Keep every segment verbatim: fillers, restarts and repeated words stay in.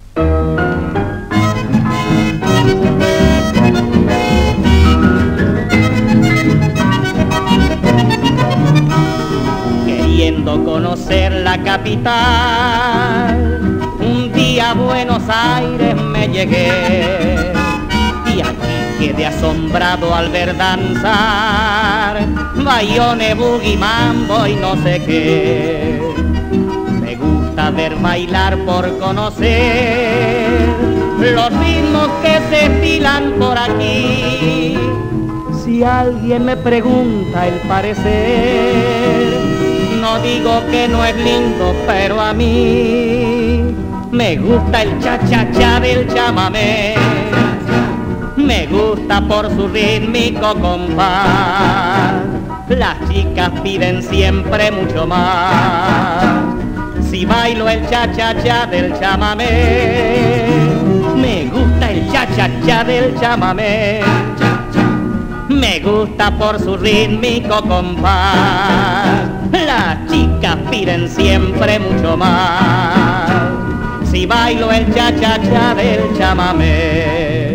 Queriendo conocer la capital, un día a Buenos Aires me llegué y aquí quedé asombrado al ver danzar bayones, boogie, mambo y no sé qué. Me gusta ver bailar por conocer los ritmos que se estilan por aquí. Si alguien me pregunta el parecer, no digo que no es lindo, pero a mí me gusta el cha-cha-cha del chamamé. Me gusta por su rítmico compás. Las chicas piden siempre mucho más. Si bailo el cha-cha-cha del chamamé, me gusta el cha-cha-cha del chamamé. Me gusta por su rítmico compás. Las chicas piden siempre mucho más. Si bailo el cha-cha-cha del chamamé.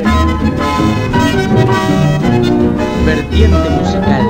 Vertiente musical.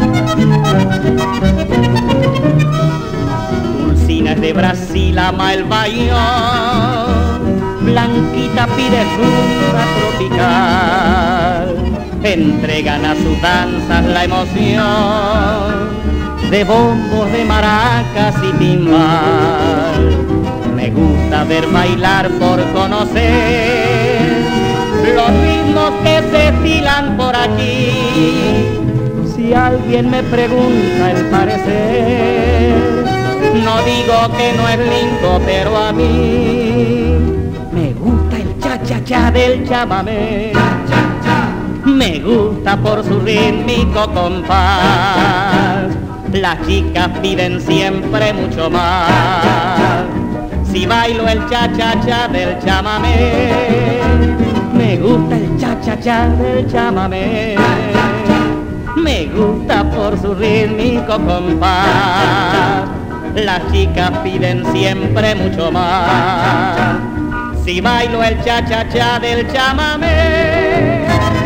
Dulcina es de Brasil, ama el bayón. Blanquita pide rumba tropical. Entregan a sus danzas la emoción de bombos, de maracas y timbal. Me gusta ver bailar por conocer los ritmos que se estilan por aquí. Si alguien me pregunta el parecer, no digo que no es lindo, pero a mí me gusta el cha-cha-cha del chamamé. Me gusta por su rítmico compás. Las chicas piden siempre mucho más. Si bailo el cha-cha-cha del chamamé, me gusta el cha-cha-cha del chamamé. Me gusta por su rítmico compás. Las chicas piden siempre mucho más. Si bailo el cha-cha-cha del chamamé.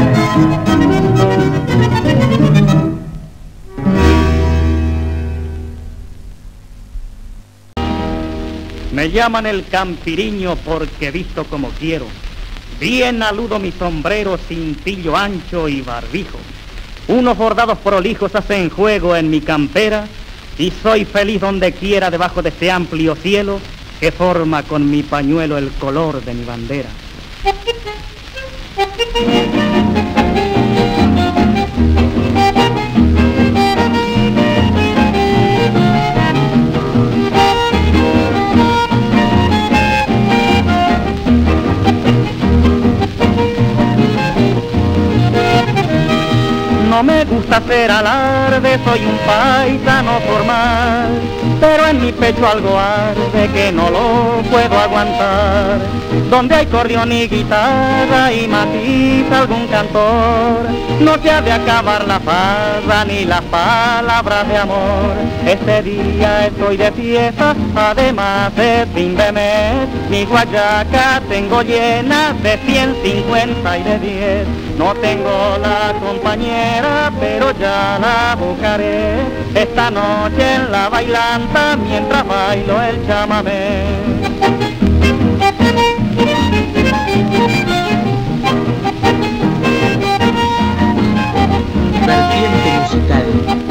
Me llaman el campiriño porque visto como quiero. Bien aludo mi sombrero, cintillo ancho y barbijo. Unos bordados prolijos hacen juego en mi campera y soy feliz donde quiera debajo de este amplio cielo que forma con mi pañuelo el color de mi bandera. No me gusta hacer alarde, soy un paisano formal, pero en mi pecho algo arde que no lo puedo aguantar. Donde hay cordión y guitarra y matiza algún cantor, no se ha de acabar la farra ni las palabras de amor. Este día estoy de fiesta, además de fin de mes, mi guayaca tengo llena de ciento cincuenta y de diez. No tengo la compañera, pero ya la buscaré esta noche en la bailanta mientras bailo el chamamé. Vertiente musical.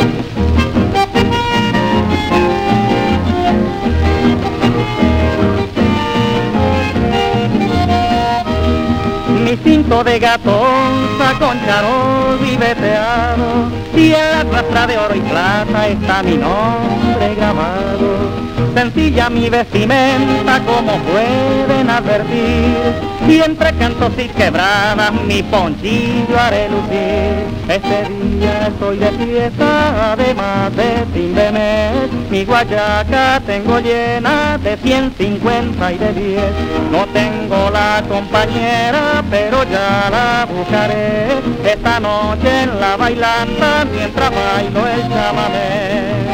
Mi cinto de gatonza con charol y veteado, y en la rastra de oro y plata está mi nombre grabado. Sencilla mi vestimenta como pueden advertir, y entre cantos y quebradas mi ponchillo haré lucir. Este día estoy de fiesta, además de fin de mes, mi guayaca tengo llena de ciento cincuenta y de diez. No tengo la compañera, pero ya la buscaré esta noche en la bailanta mientras bailo el chamamé.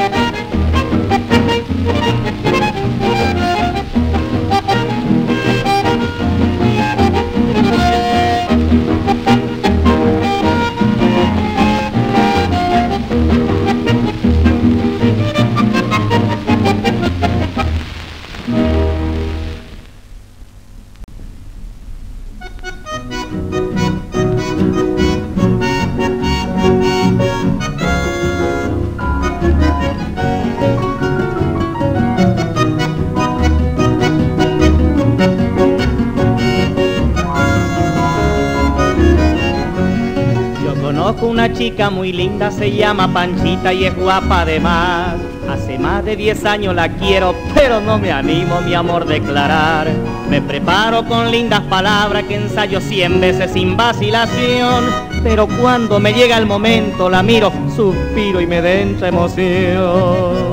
Conozco una chica muy linda, se llama Panchita y es guapa además. Hace más de diez años la quiero, pero no me animo mi amor declarar. Me preparo con lindas palabras que ensayo cien veces sin vacilación, pero cuando me llega el momento la miro, suspiro y me entra emoción.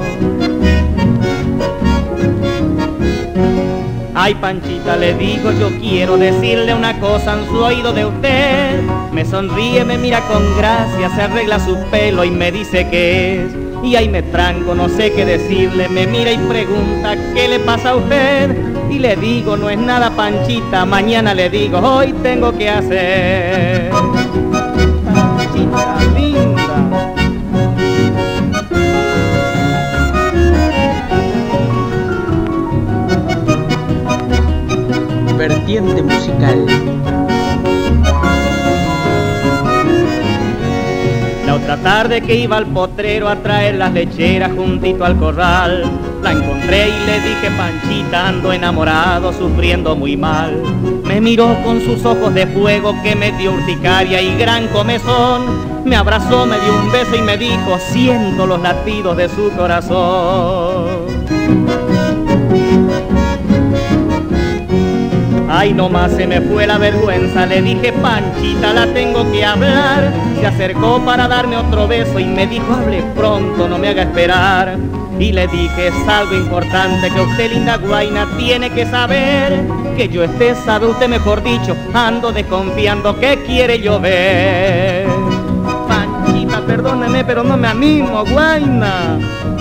Ay, Panchita, le digo, yo quiero decirle una cosa en su oído de usted. Me sonríe, me mira con gracia, se arregla su pelo y me dice qué es. Y ahí me tranco, no sé qué decirle, me mira y pregunta, ¿qué le pasa a usted? Y le digo, no es nada, Panchita, mañana le digo, hoy tengo que hacer. Panchita linda. Vertiente musical. La otra tarde que iba al potrero a traer las lecheras juntito al corral, la encontré y le dije, Panchita, ando enamorado, sufriendo muy mal. Me miró con sus ojos de fuego que me dio urticaria y gran comezón. Me abrazó, me dio un beso y me dijo, siento los latidos de su corazón. Ay, nomás se me fue la vergüenza, le dije, Panchita, la tengo que hablar. Se acercó para darme otro beso y me dijo, hable pronto, no me haga esperar. Y le dije, es algo importante que usted, linda guaina, tiene que saber. Que yo esté, sabe usted mejor dicho, ando desconfiando que quiere llover. Panchita, perdóneme, pero no me animo, guaina.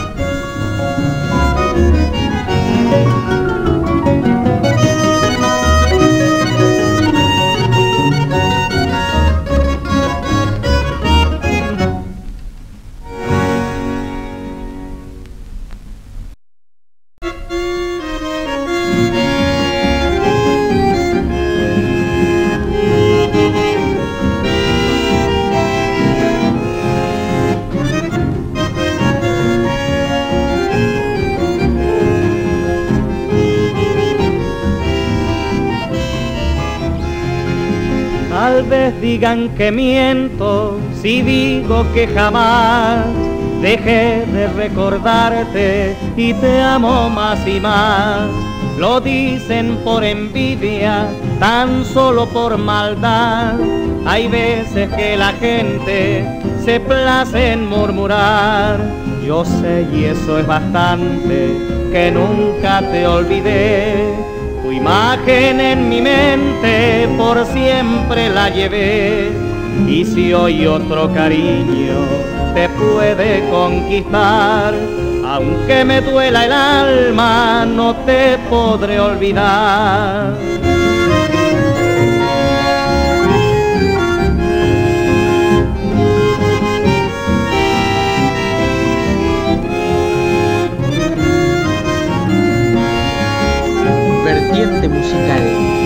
Tal vez digan que miento si digo que jamás dejé de recordarte y te amo más y más. Lo dicen por envidia, tan solo por maldad. Hay veces que la gente se place en murmurar. Yo sé y eso es bastante, que nunca te olvidé. Tu imagen en mi mente por siempre la llevé. Y si hoy otro cariño te puede conquistar, aunque me duela el alma, no te podré olvidar. Vertiente musical.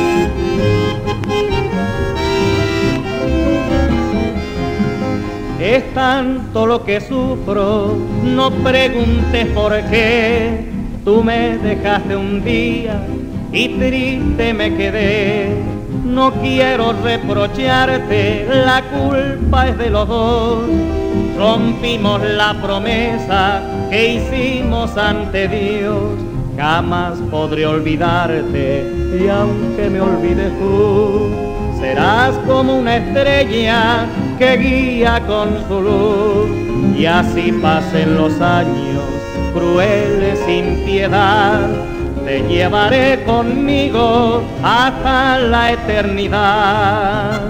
Es tanto lo que sufro, no preguntes por qué. Tú me dejaste un día y triste me quedé. No quiero reprocharte, la culpa es de los dos. Rompimos la promesa que hicimos ante Dios. Jamás podré olvidarte y aunque me olvides tú, serás como una estrella que guía con su luz. Y así pasen los años crueles sin piedad, te llevaré conmigo hasta la eternidad.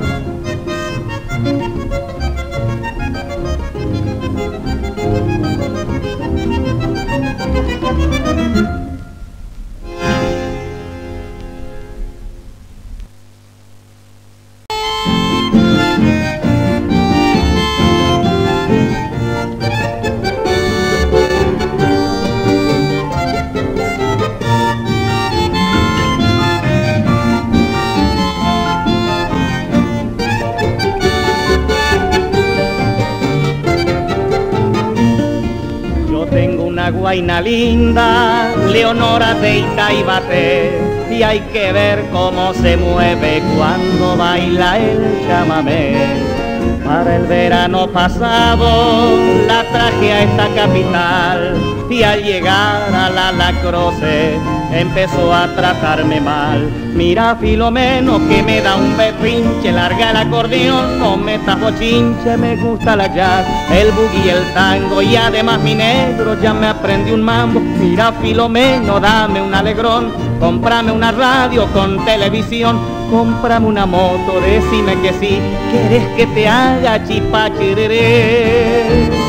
Guaina linda, Leonora de Itaibate, y hay que ver cómo se mueve cuando baila el chamamé. Para el verano pasado la traje a esta capital y al llegar a la Lacroce empezó a tratarme mal. Mira Filomeno que me da un berrinche, larga el acordeón, no metas bochinche, me gusta la jazz, el boogie y el tango y además mi negro ya me aprendí un mambo. Mira Filomeno, dame un alegrón, cómprame una radio con televisión, cómprame una moto, decime que sí, querés que te haga chipacherere.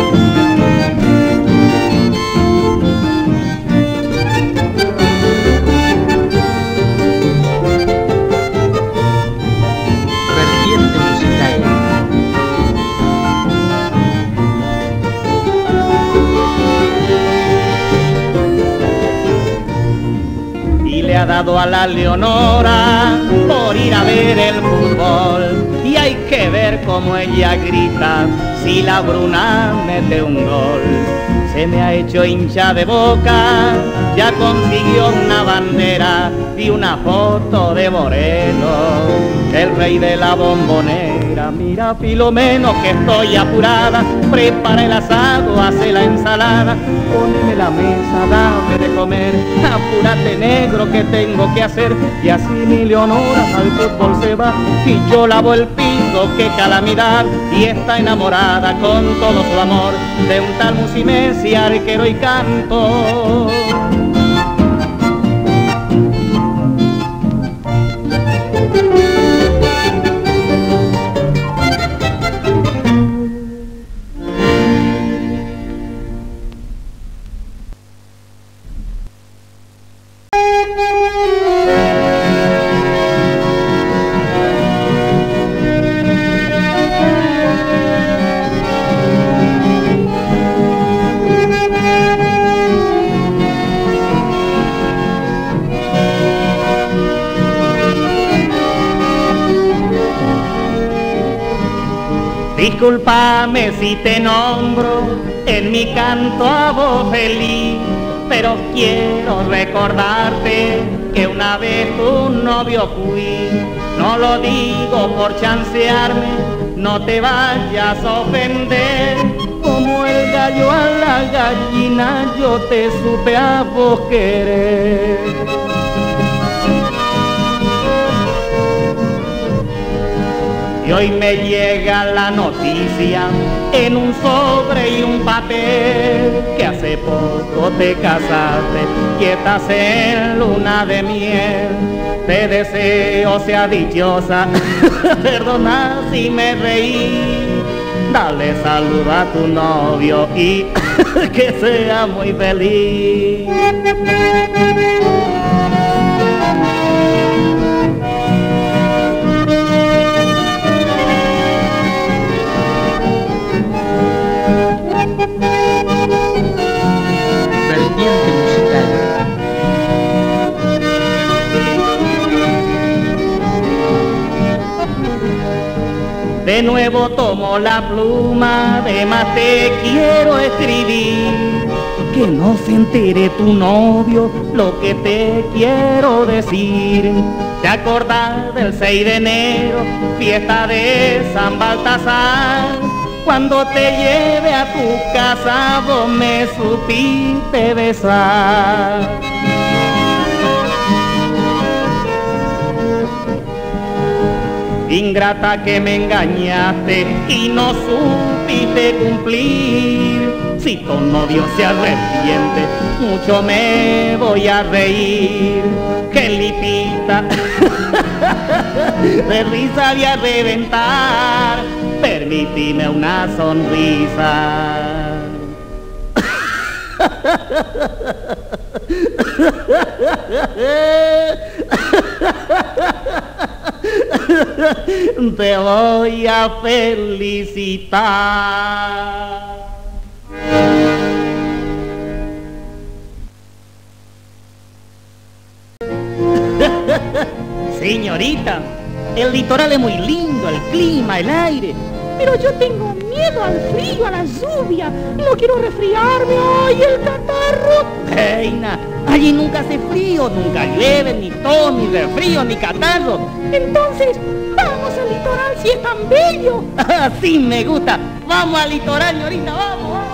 Ha dado a la Leonora por ir a ver el fútbol y hay que ver cómo ella grita si la Bruna mete un gol. Se me ha hecho hincha de Boca, ya consiguió una bandera y una foto de Moreno, el rey de la bombonera. Mira Filomeno que estoy apurada, prepara el asado, hace la ensalada, poneme la mesa, dame de comer, apúrate negro que tengo que hacer. Y así mi Leonora al fútbol se va y yo lavo el piso, qué calamidad, y está enamorada con todo su amor de un tal Musimesi, arquero y canto. Discúlpame si te nombro en mi canto a voz feliz, pero quiero recordarte que una vez tu novio fui. No lo digo por chancearme, no te vayas a ofender. Como el gallo a la gallina, yo te supe a vos querer. Y hoy me llega la noticia en un sobre y un papel que hace poco te casaste y estás en luna de miel. Te deseo sea dichosa, perdona si me reí. Dale salud a tu novio y que sea muy feliz. De nuevo tomo la pluma, además te quiero escribir, que no se entere tu novio lo que te quiero decir. ¿Te acordás del seis de enero, fiesta de San Baltasar? Cuando te lleve a tu casa vos me supiste besar. Ingrata que me engañaste y no supiste cumplir. Si tu novio se arrepiente, mucho me voy a reír. Que lipita, de risa voy a reventar. Permitime una sonrisa. Te voy a felicitar. Señorita, el litoral es muy lindo, el clima, el aire. Pero yo tengo miedo al frío, a la lluvia. No quiero resfriarme. ¡Ay, el catarro! Reina, allí nunca hace frío, nunca llueve, ni tos, ni resfrío, ni catarro. Entonces, vamos al litoral si es tan bello? Así me gusta. Vamos al litoral, ñorita, vamos, vamos.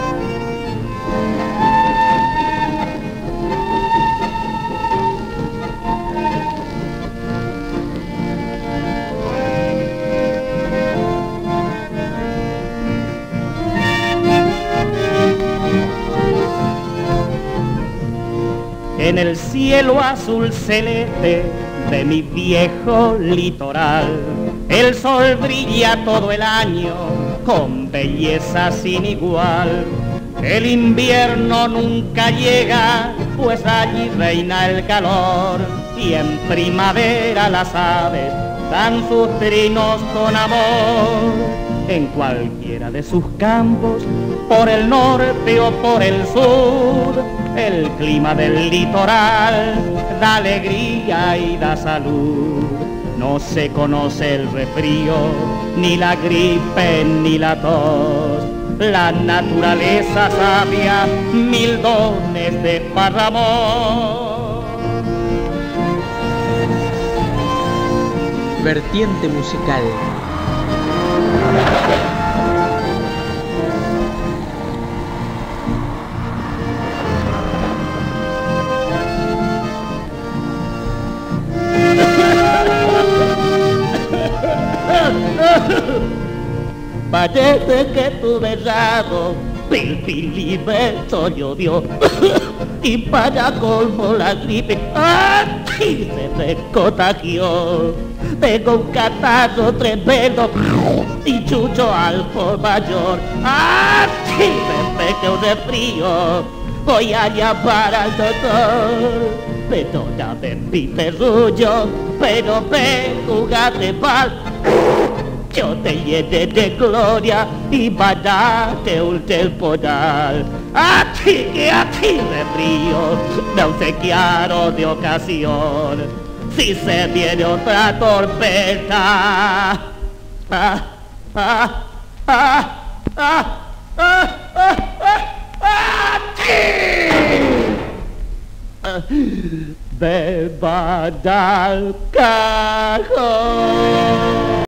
En el cielo azul celeste de mi viejo litoral, el sol brilla todo el año con belleza sin igual. El invierno nunca llega, pues allí reina el calor, y en primavera las aves dan sus trinos con amor. En cualquiera de sus campos, por el norte o por el sur, el clima del litoral da alegría y da salud. No se conoce el resfrío, ni la gripe, ni la tos. La naturaleza sabia mil dones desparramó. Vertiente musical. Parece que tu besado pil pil y beso llovió y para colmo la gripe ¡ay! Se me contagió. Tengo un catarro tremendo y chucho al por mayor. ¡Ay! Me pegué un resfrío. Voy a llamar al doctor. Perdóname mi perrullo, pero ven, jugate mal. Yo te llené de gloria y mandaste un temporal. A ti que a ti me frío, me obsequiaron de ocasión. Si se viene otra tormenta. Ah, ah, ah, ah, ah, ah, ah, ah, me manda al cajón.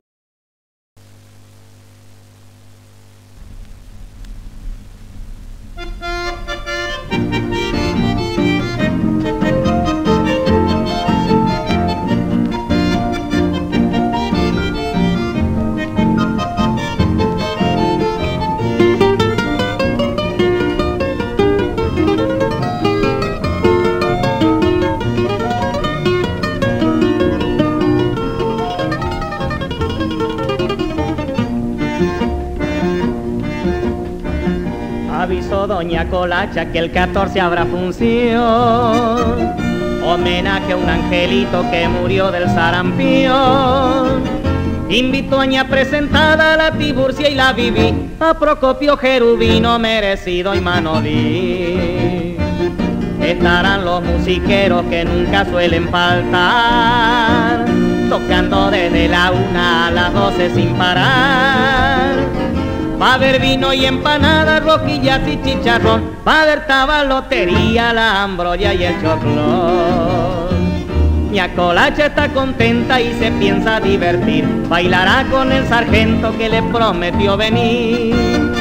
Avisó doña Colacha que el catorce habrá función, homenaje a un angelito que murió del sarampión. Invitó a ña presentada a la Tiburcia y la Viví, a Procopio Jerubino merecido y Manolí. Estarán los musiqueros que nunca suelen faltar, tocando desde la una a las doce sin parar. Va a haber vino y empanadas, rojillas y chicharrón, va a haber taba, lotería, la ambroya y el choclón. ña Colacha está contenta y se piensa divertir, bailará con el sargento que le prometió venir.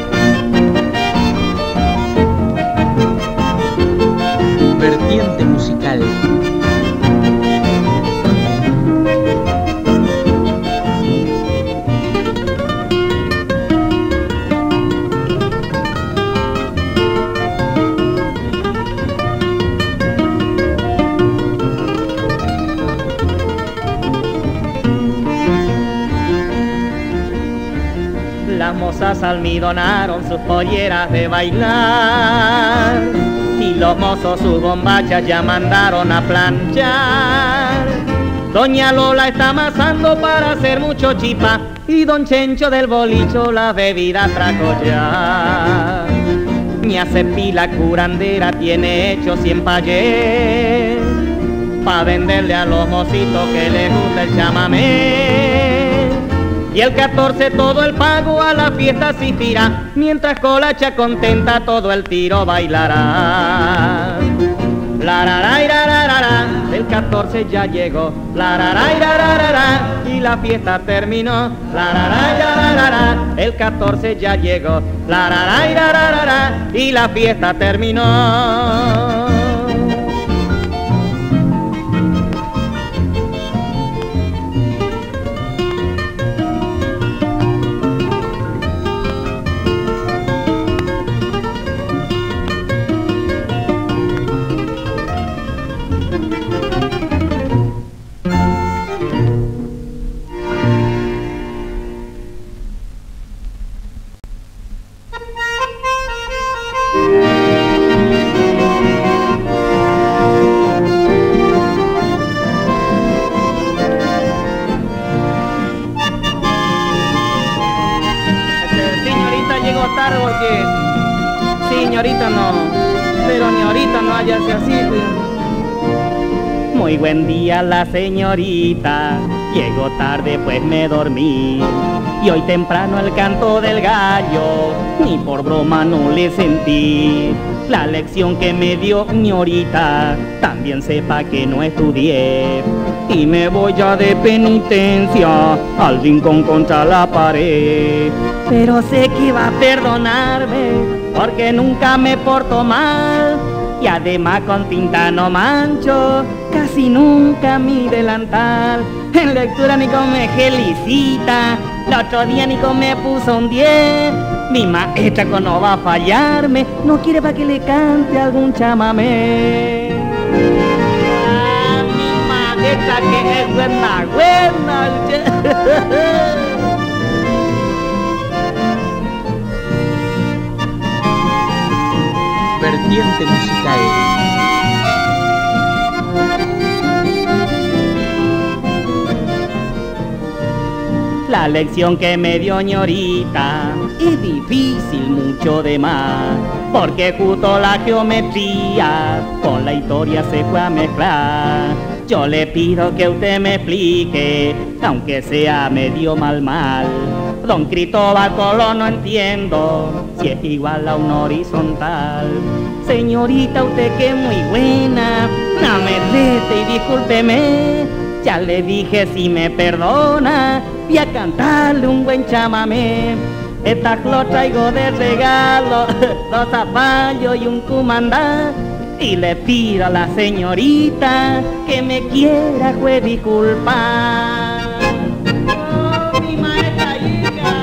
Vertiente musical. Las mozas almidonaron sus polleras de bailar y los mozos sus bombachas ya mandaron a planchar. Doña Lola está amasando para hacer mucho chipa y don Chencho del bolicho la bebida trajo ya. ña Cepi la curandera tiene hecho cien payés pa' venderle a los mocitos que les gusta el chamamé. Y el catorce todo el pago a la fiesta asistirá, mientras Colacha contenta todo el tiro bailará. La ra ra ra ra ra ra, el catorce ya llegó. La ra ra ra ra ra ra, y la fiesta terminó. La ra ra ra ra ra ra, el catorce ya llegó. La ra ra ra ra ra ra, y la fiesta terminó. Señorita no, pero ni ahorita no hayase así. Muy buen día la señorita, llegó tarde pues me dormí. Y hoy temprano el canto del gallo, ni por broma no le sentí. La lección que me dio señorita, también sepa que no estudié. Y me voy ya de penitencia, al rincón contra la pared. Pero sé que va a perdonarme, porque nunca me porto mal. Y además con tinta no mancho, casi nunca mi delantal. En lectura ni con me felicita, el otro día ni con me puso un diez. Mi maestra con no va a fallarme, no quiere para que le cante algún chamamé. Ah, mi maestra que es buena, buena. Vertiente musical. La lección que me dio ñorita es difícil mucho de más, porque justo la geometría con la historia se fue a mezclar. Yo le pido que usted me explique, aunque sea medio mal mal. Don Cristóbal Colón no entiendo si es igual a un horizontal. Señorita, usted que es muy buena, no me rete y discúlpeme. Ya le dije si me perdona, voy a cantarle un buen chamamé. Esta lo traigo de regalo, dos zapallos y un cumandá. Y le pido a la señorita que me quiera pues disculpar. Oh, mi maestra llega.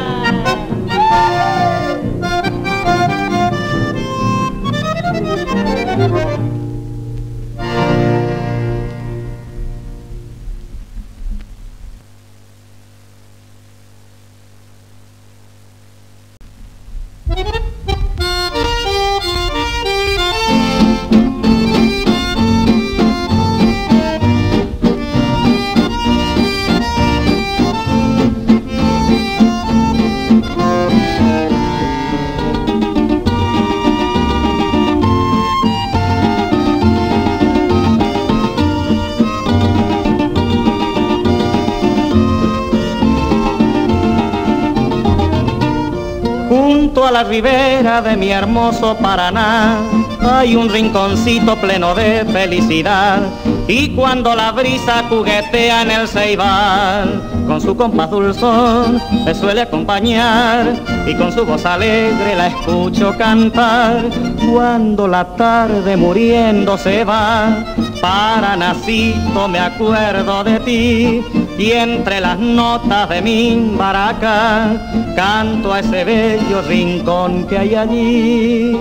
Junto a la ribera de mi hermoso Paraná hay un rinconcito pleno de felicidad, y cuando la brisa juguetea en el ceibal, con su compás dulzón me suele acompañar, y con su voz alegre la escucho cantar. Cuando la tarde muriendo se va, Paranacito me acuerdo de ti, y entre las notas de mi baraca canto a ese bello rincón que hay allí.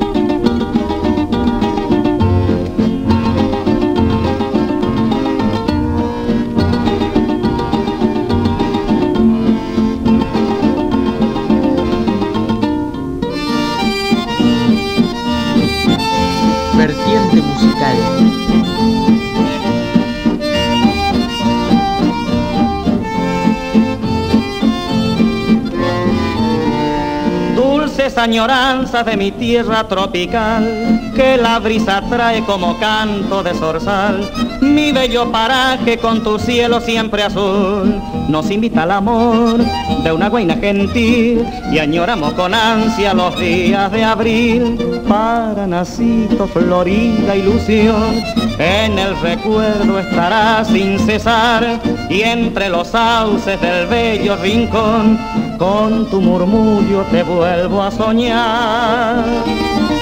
Vertiente musical. Dulces añoranzas de mi tierra tropical, que la brisa trae como canto de zorzal. Mi bello paraje con tu cielo siempre azul nos invita al amor de una guaina gentil y añoramos con ansia los días de abril. Paranacito, florida ilusión, en el recuerdo estará sin cesar y entre los sauces del bello rincón con tu murmullo te vuelvo a soñar.